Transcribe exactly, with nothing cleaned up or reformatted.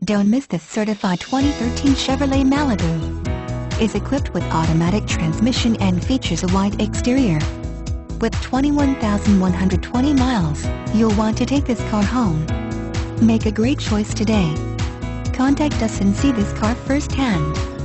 Don't miss this certified twenty thirteen Chevrolet Malibu. Is equipped with automatic transmission and features a white exterior. With twenty-one thousand one hundred twenty miles, you'll want to take this car home. Make a great choice today. Contact us and see this car firsthand.